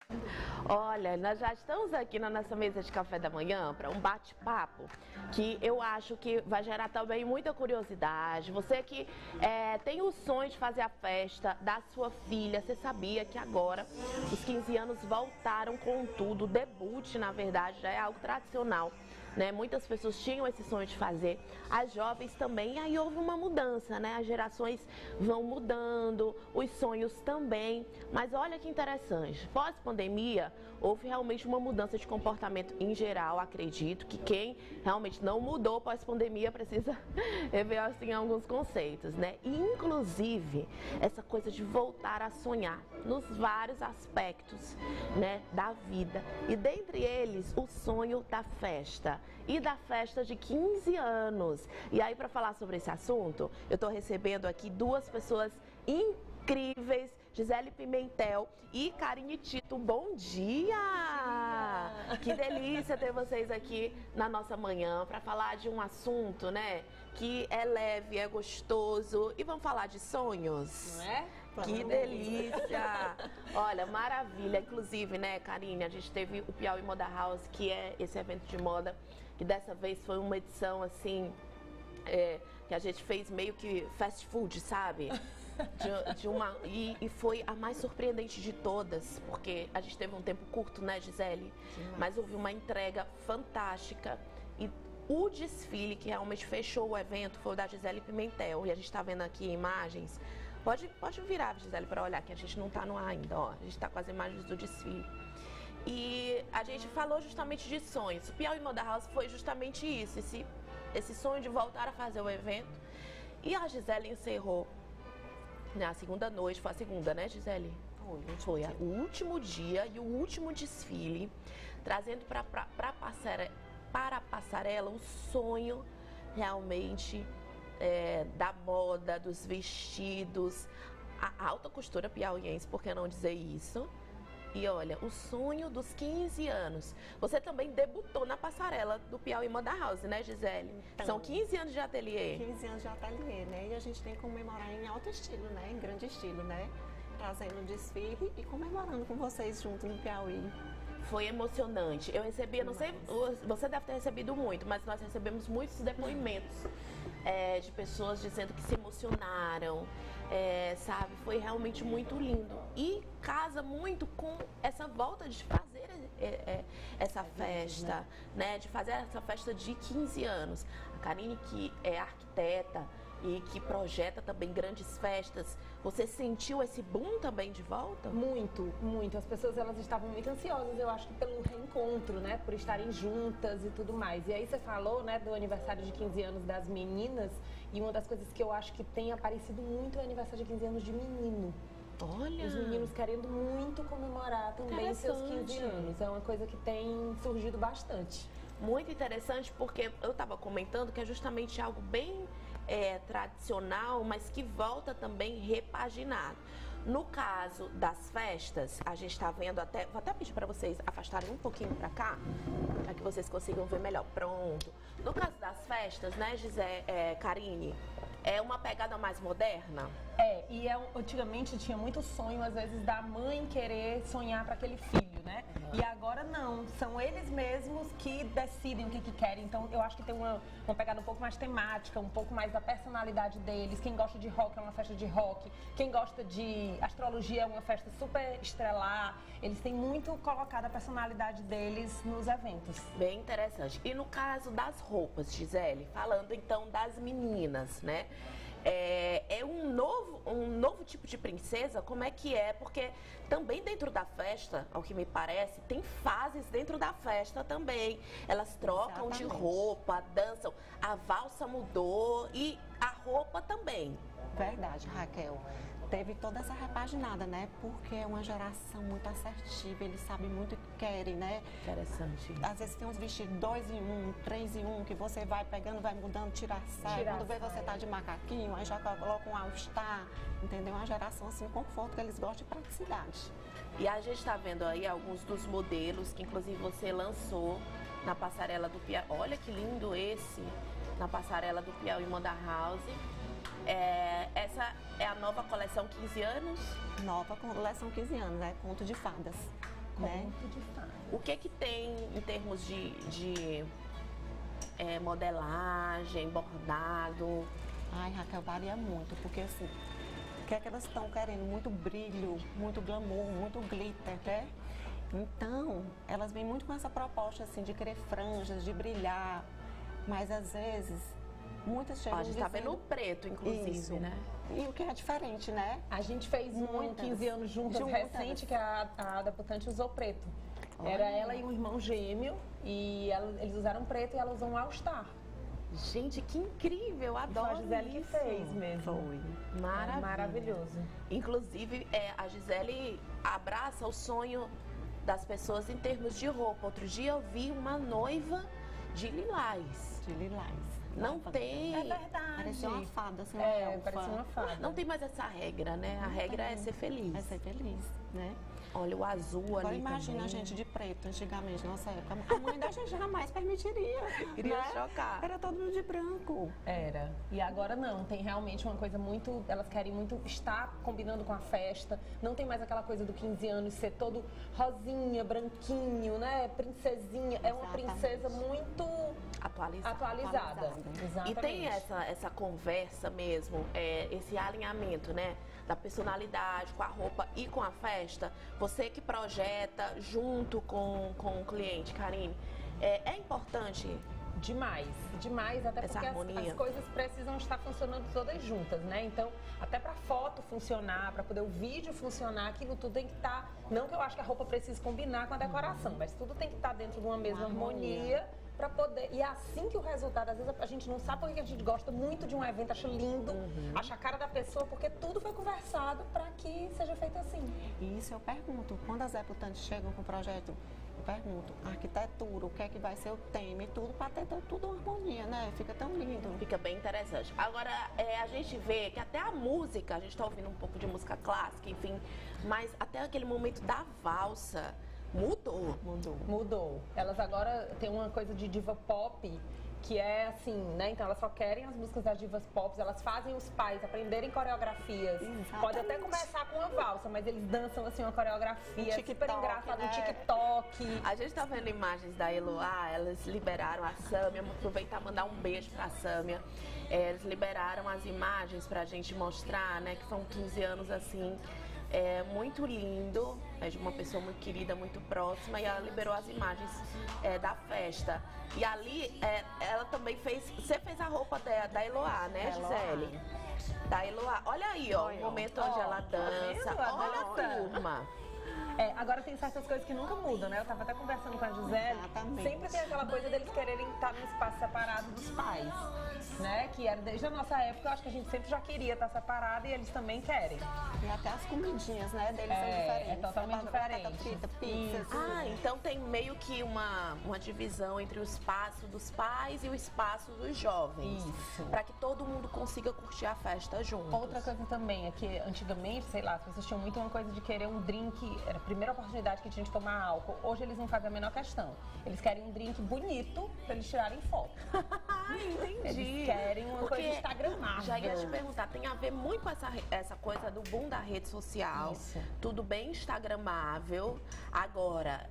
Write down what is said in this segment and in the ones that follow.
Olha, nós já estamos aqui na nossa mesa de café da manhã para um bate-papo que eu acho que vai gerar também muita curiosidade. Você que tem o sonho de fazer a festa da sua filha, você sabia que agora os 15 anos voltaram com tudo, o debut, na verdade, já é algo tradicional. Né? Muitas pessoas tinham esse sonho de fazer, as jovens também, e aí houve uma mudança, né? As gerações vão mudando, os sonhos também, mas olha que interessante, pós-pandemia houve realmente uma mudança de comportamento em geral. Acredito que quem realmente não mudou pós-pandemia precisa rever assim alguns conceitos, né? E, inclusive, essa coisa de voltar a sonhar nos vários aspectos, né, da vida, e dentre eles o sonho da festa. E da festa de 15 anos. E aí, para falar sobre esse assunto, eu estou recebendo aqui duas pessoas incríveis, Gisele Pimentel e Karine Tito. Bom dia! Que delícia ter vocês aqui na nossa manhã para falar de um assunto, né, que é leve, é gostoso, e vamos falar de sonhos. Não é? Que delícia! Olha, maravilha. Inclusive, né, Karine, a gente teve o Piauí Moda House, que é esse evento de moda, que dessa vez foi uma edição assim, que a gente fez meio que fast food, sabe? E foi a mais surpreendente de todas, porque a gente teve um tempo curto, né, Gisele? Mas houve uma entrega fantástica. E o desfile que realmente fechou o evento foi o da Gisele Pimentel. E a gente está vendo aqui imagens. Pode virar, Gisele, para olhar, que a gente não está no ar ainda, ó. A gente está com as imagens do desfile. E a gente falou justamente de sonhos. O Piauí Moda House foi justamente isso, esse sonho de voltar a fazer o evento. E a Gisele encerrou na segunda noite, foi a segunda, né, Gisele? Foi o último dia e o último desfile, trazendo para a passarela o sonho realmente da moda, dos vestidos, a alta costura piauiense, por que não dizer isso? E olha, o sonho dos 15 anos. Você também debutou na passarela do Piauí Moda House, né, Gisele? Então, são 15 anos de ateliê. 15 anos de ateliê, né? E a gente tem que comemorar em alto estilo, né? Em grande estilo, né? Trazendo o desfile e comemorando com vocês junto no Piauí. Foi emocionante. Eu recebi, não sei, você deve ter recebido muito, mas nós recebemos muitos depoimentos de pessoas dizendo que se emocionaram, sabe? Foi realmente muito lindo. E casa muito com essa volta de fazer essa festa, né? De fazer essa festa de 15 anos. A Karine, que é arquiteta e que projeta também grandes festas, você sentiu esse boom também de volta? Muito, muito. As pessoas, elas estavam muito ansiosas, eu acho que pelo reencontro, né? Por estarem juntas e tudo mais. E aí você falou, né, do aniversário de 15 anos das meninas, e uma das coisas que eu acho que tem aparecido muito é o aniversário de 15 anos de menino. Olha! Os meninos querendo muito comemorar também seus 15 anos. É uma coisa que tem surgido bastante. Muito interessante, porque eu estava comentando que é justamente algo bem tradicional, mas que volta também repaginado. No caso das festas, a gente está vendo até... Vou até pedir para vocês afastarem um pouquinho para cá, para que vocês consigam ver melhor. Pronto. No caso das festas, né, Karine, é uma pegada mais moderna? Antigamente tinha muito sonho, às vezes, da mãe querer sonhar para aquele filho, né? E agora não, são eles mesmos que decidem o que querem. Então eu acho que tem uma pegada um pouco mais temática, um pouco mais da personalidade deles. Quem gosta de rock é uma festa de rock, quem gosta de astrologia é uma festa super estrelar. Eles têm muito colocado a personalidade deles nos eventos. Bem interessante. E no caso das roupas, Gisele, falando então das meninas, né? É um novo tipo de princesa? Como é que é? Porque também dentro da festa, ao que me parece, tem fases dentro da festa também. Elas trocam de roupa, dançam. A valsa mudou e a roupa também. Verdade, Raquel. Teve toda essa repaginada, né? Porque é uma geração muito assertiva, eles sabem muito o que querem, né? Interessante. Às vezes tem uns vestidos 2 em 1, 3 em 1, que você vai pegando, vai mudando, tira a saia. Quando vê você tá de macaquinho, aí já coloca um all-star, entendeu? Uma geração assim, conforto, que eles gostam de praticidade. E a gente tá vendo aí alguns dos modelos que inclusive você lançou na passarela do Piauí. Olha que lindo esse, na passarela do Piauí Moda House. Essa é a nova coleção 15 anos? Nova coleção 15 anos, né? Conto de fadas. né? Conto de fada. O que tem em termos de modelagem, bordado? Ai, Raquel, varia muito, porque assim, o que é que elas estão querendo? Muito brilho, muito glamour, muito glitter, né? Então, elas vêm muito com essa proposta, assim, de querer franjas, de brilhar, mas às vezes, muitas chegam Ó, a gente tá dizendo... vendo o preto, inclusive, Isso. né? E o que é diferente, né? A gente fez um Muitas. 15 anos juntas recente, que a debutante usou preto. Olha. Era ela e um irmão gêmeo, e eles usaram preto e ela usou um All-Star. Gente, que incrível, Foi adoro a Gisele que isso. fez mesmo. Foi. Maravilha. Maravilhoso. Inclusive, a Gisele abraça o sonho das pessoas em termos de roupa. Outro dia eu vi uma noiva de lilás. De lilás. Não tem. É verdade. Parecia uma fada, assim, parecia uma fada. Não tem mais essa regra, né? A regra é ser feliz. É ser feliz, né? Olha o azul Agora ali imagina também. a gente de preto, antigamente, nossa época. A mãe da gente jamais permitiria. Iria né? chocar. Era todo mundo de branco. Era. E agora não, tem realmente uma coisa muito... Elas querem muito estar combinando com a festa. Não tem mais aquela coisa do 15 anos ser todo rosinha, branquinho, né? Princesinha. É uma Exatamente. princesa muito atualizada. Exatamente. E tem essa conversa mesmo, esse alinhamento, né? Da personalidade com a roupa e com a festa. Você que projeta junto com o cliente, Karine, é importante Demais, demais, até essa porque harmonia. as coisas precisam estar funcionando todas juntas, né? Então, até pra foto funcionar, pra poder o vídeo funcionar, aquilo tudo tem que estar... Não que eu acho que a roupa precise combinar com a decoração, mas tudo tem que estar dentro de uma mesma harmonia pra poder... E é assim que o resultado, às vezes a gente não sabe porque a gente gosta muito de um evento, acha lindo, acha a cara da pessoa, porque tudo foi conversado pra que seja feito assim. E isso eu pergunto, quando as debutantes chegam com o projeto, eu pergunto, arquitetura, o que é que vai ser o tema e tudo, para ter tudo uma harmonia, né? Fica tão lindo. Fica bem interessante. Agora, a gente vê que até a música, a gente tá ouvindo um pouco de música clássica, enfim, mas até aquele momento da valsa mudou. Mudou. Elas agora têm uma coisa de diva pop, que é assim, né? Então elas só querem as músicas das divas pop, elas fazem os pais aprenderem coreografias. Exatamente. Pode até começar com uma valsa, mas eles dançam assim uma coreografia TikTok, super engraçada, né? no TikTok. A gente tá vendo imagens da Eloá, elas liberaram a Sâmia, vou aproveitar e mandar um beijo pra Sâmia. Eles liberaram as imagens pra gente mostrar, né, que são 15 anos assim, muito lindo, de uma pessoa muito querida, muito próxima, e ela liberou as imagens da festa. E ali, ela também você fez a roupa da Eloá, né, Gisele? Da Eloá. Olha aí, ó, o momento onde ela dança. Tá vendo? Olha a turma. Agora tem certas coisas que nunca mudam, né? Eu tava até conversando com a Gisele. Exatamente. Sempre tem aquela coisa deles quererem estar num espaço separado dos pais, né? Que era desde a nossa época, eu acho que a gente sempre já queria estar separado e eles também querem. E até as comidinhas, né, deles são diferentes. É totalmente Batata diferente. frita, pizza, Ah, então tem meio que uma divisão entre o espaço dos pais e o espaço dos jovens. Isso. Para que todo mundo consiga curtir a festa junto. Outra coisa também é que antigamente, sei lá, as pessoas tinham muito uma coisa de querer um drink, era a primeira oportunidade que tinha de tomar álcool. Hoje eles não fazem a menor questão. Eles querem um drink bonito pra eles tirarem foto. Entendi. Eles querem uma Porque coisa instagramável. Já ia te perguntar, tem a ver muito com essa coisa do boom da rede social. Isso. Tudo bem instagramável. Agora,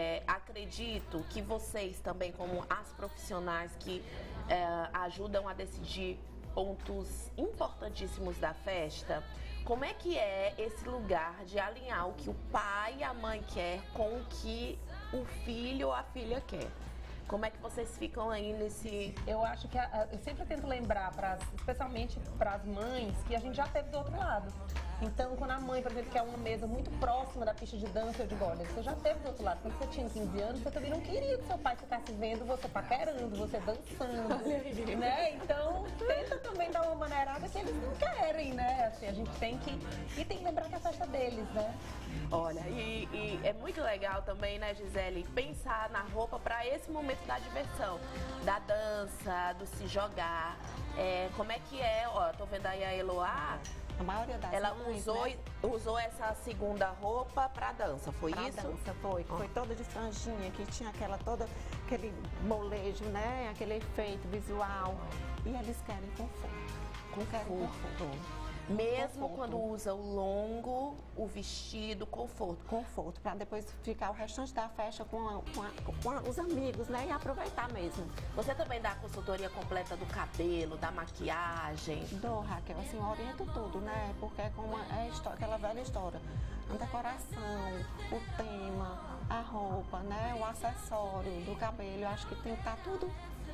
acredito que vocês também, como as profissionais que ajudam a decidir pontos importantíssimos da festa, como é que é esse lugar de alinhar o que o pai e a mãe quer com o que o filho ou a filha quer? Como é que vocês ficam aí nesse... Eu acho que eu sempre tento lembrar, especialmente para as mães, que a gente já teve do outro lado. Então, quando a mãe, por exemplo, quer uma mesa muito próxima da pista de dança, eu digo, olha, você já teve do outro lado. Quando você tinha 15 anos, você também não queria que seu pai ficasse vendo você paquerando, você dançando, né? Então, tenta também dar uma maneirada que eles não querem, né? Assim, a gente tem que... E tem que lembrar que é a festa deles, né? Olha, e é muito legal também, né, Gisele, pensar na roupa para esse momento da diversão, da dança, do se jogar. Como é que ó, tô vendo aí a Eloá, A maioria das ela mães, usou essa segunda roupa pra dança, foi pra isso? dança, foi toda de franjinha, que tinha aquele molejo, né? Aquele efeito visual. E eles querem conforto. Conforto. Mesmo quando usa o longo, o vestido, conforto. Conforto, para depois ficar o restante da festa com os amigos, né? E aproveitar mesmo. Você também dá a consultoria completa do cabelo, da maquiagem? Dou, Raquel, assim, eu oriento tudo, né? Porque é como aquela velha história. A decoração, o tema, a roupa, né? O acessório do cabelo, eu acho que tem que estar tudo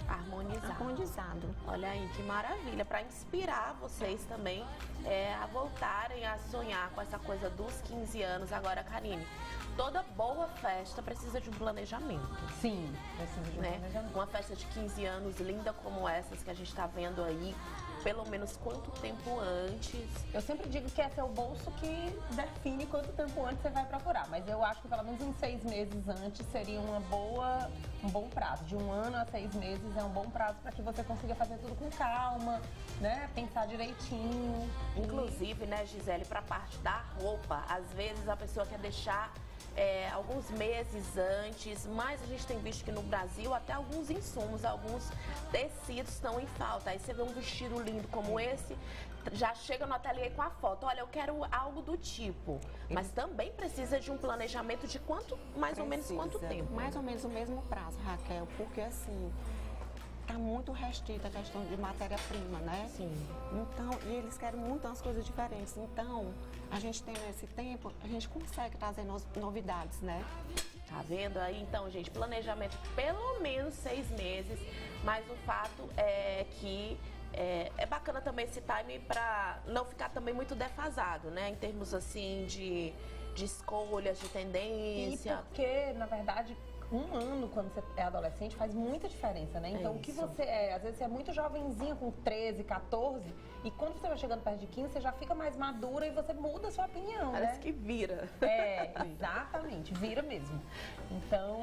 harmonizado. Olha aí, que maravilha, para inspirar vocês também a voltarem a sonhar com essa coisa dos 15 anos. Agora, Karine, toda boa festa precisa de um planejamento. Sim, precisa de um planejamento. Uma festa de 15 anos linda como essas que a gente está vendo aí, pelo menos quanto tempo antes? Eu sempre digo que é seu bolso que define quanto tempo antes você vai procurar, mas eu acho que pelo menos uns 6 meses antes seria um bom prazo. De 1 ano a 6 meses é um bom prazo para que você consiga fazer tudo com calma, né? Pensar direitinho. Inclusive, né, Gisele, para a parte da roupa, às vezes a pessoa quer deixar alguns meses antes, mas a gente tem visto que no Brasil até alguns insumos, alguns tecidos estão em falta. Aí você vê um vestido lindo como esse, já chega no ateliê com a foto. Olha, eu quero algo do tipo, mas também precisa de um planejamento de mais ou menos quanto tempo? Mais ou menos o mesmo prazo, Raquel, porque assim, tá muito restrita a questão de matéria-prima, né? Sim. Então, e eles querem muitas coisas diferentes. Então, a gente tem esse tempo, a gente consegue trazer novidades, né? Tá vendo aí? Então, gente, planejamento pelo menos 6 meses, mas o fato é que é bacana também esse time para não ficar também muito defasado, né? Em termos, assim, de escolhas, de tendência. E porque, na verdade, 1 ano, quando você é adolescente, faz muita diferença, né? Então, o que você às vezes você é muito jovenzinha, com 13, 14, e quando você vai chegando perto de 15, você já fica mais madura e você muda a sua opinião, Parece né? que vira. Exatamente, vira mesmo. Então,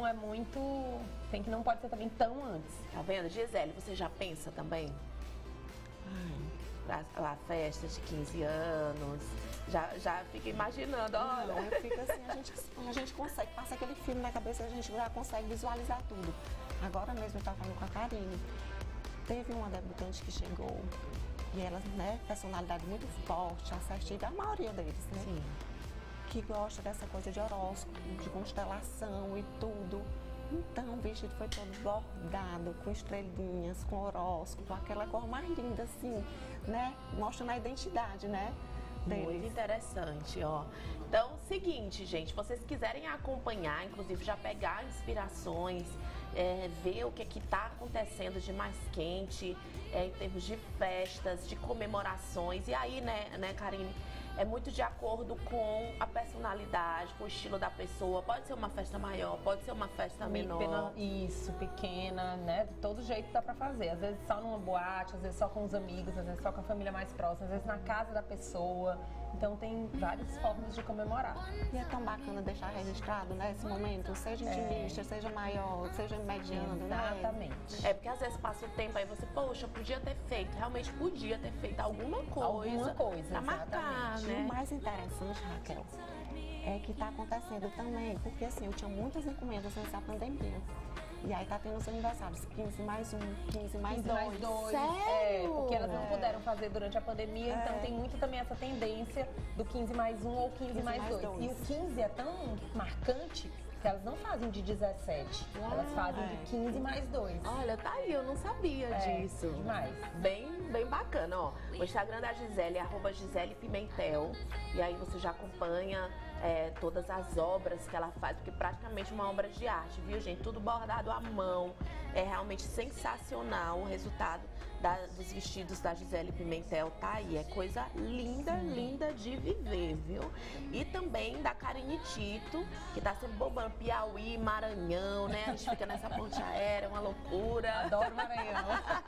tem que não pode ser também tão antes. Tá vendo? Gisele, você já pensa também? A festa de 15 anos, já fica imaginando, olha. Não, eu fico assim, a gente consegue, passa aquele filme na cabeça, a gente já consegue visualizar tudo. Agora mesmo eu estava falando com a Karine, teve uma debutante que chegou e ela, né, personalidade muito forte, assertiva, a maioria deles, né? Sim. Que gosta dessa coisa de horóscopo, de constelação e tudo. Então, o vestido foi todo bordado, com estrelinhas, com horóscopo, aquela cor mais linda, assim, né? Mostrando a identidade, né? Muito interessante, ó. Então, seguinte, gente, vocês quiserem acompanhar, inclusive já pegar inspirações, ver o que tá acontecendo de mais quente, em termos de festas, de comemorações. E aí, né, Karine? É muito de acordo com a personalidade, com o estilo da pessoa. Pode ser uma festa maior, pode ser uma festa menor. Isso, pequena, né? De todo jeito dá pra fazer. Às vezes só numa boate, às vezes só com os amigos, às vezes só com a família mais próxima, às vezes na casa da pessoa. Então tem várias formas de comemorar. E é tão bacana deixar registrado, né, esse momento, seja intimista, seja maior, seja mediano, Exatamente. Né? Porque às vezes passa o tempo aí você, poxa, podia ter feito, realmente podia ter feito alguma coisa pra marcar, né? E o mais interessante, Raquel, é que tá acontecendo também, porque assim, eu tinha muitas encomendas nessa pandemia. E aí tá tendo os aniversários, 15 mais 1, 15 mais 2. Sério? Porque elas não puderam fazer durante a pandemia, então tem muito também essa tendência do 15 mais 1 ou 15 mais 2. E o 15 é tão marcante que elas não fazem de 17, elas fazem de 15 mais 2. Olha, tá aí, eu não sabia disso. Demais. Bem bacana, ó. O Instagram da Gisele é @GisellePimentel. E aí você já acompanha todas as obras que ela faz, porque praticamente uma obra de arte, viu, gente? Tudo bordado à mão. É realmente sensacional o resultado dos vestidos da Gisele Pimentel, tá aí. É coisa linda, linda de viver, viu? E também da Karine Tito, que tá sempre bombando Piauí, Maranhão, né? A gente fica nessa ponte aérea, uma loucura. Adoro Maranhão.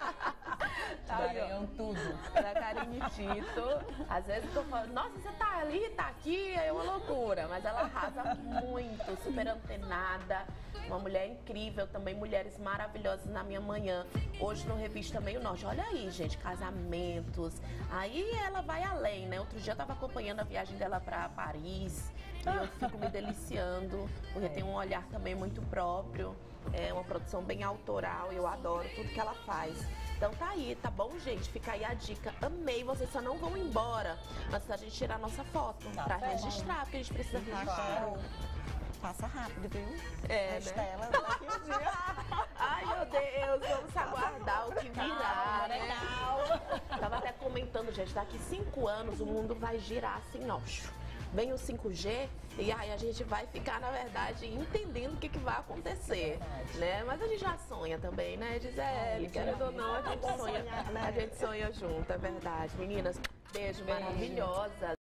Tá aí, Maranhão, tudo. Da Karine Tito. Às vezes eu falo, nossa, você tá ali, tá aqui, é uma loucura. Mas ela arrasa muito, super antenada. Uma mulher incrível, também mulheres maravilhosas na minha manhã. Hoje no Revista Meio Norte. Olha aí, gente, casamentos. Aí ela vai além, né? Outro dia eu tava acompanhando a viagem dela pra Paris. E eu fico me deliciando, porque tem um olhar também muito próprio. É uma produção bem autoral e eu adoro tudo que ela faz. Então tá aí, tá bom, gente? Fica aí a dica. Amei, vocês só não vão embora antes da gente tirar nossa foto pra registrar, porque a gente precisa registrar. Passa rápido, viu? É, Estela, né? daqui um dia. Ai, meu Deus, vamos aguardar o que virá, né? Tava até comentando, gente, daqui 5 anos o mundo vai girar assim, ó. Vem o 5G e aí a gente vai ficar, na verdade, entendendo o que vai acontecer, né? Mas a gente já sonha também, né, Gisele? Querendo ou não, a gente sonha junto, é verdade. Meninas, beijo maravilhosa.